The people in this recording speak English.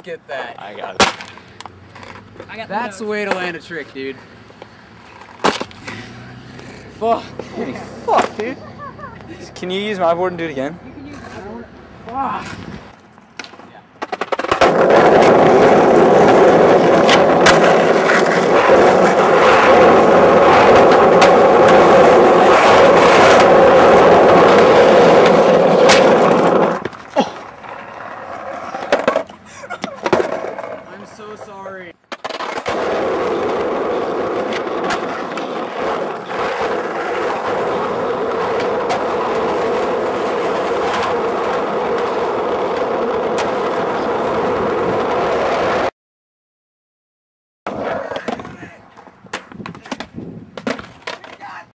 just get that. I got it. That's the way to land a trick, dude. Fuck. Fuck, dude. Can you use my board and do it again? Fuck.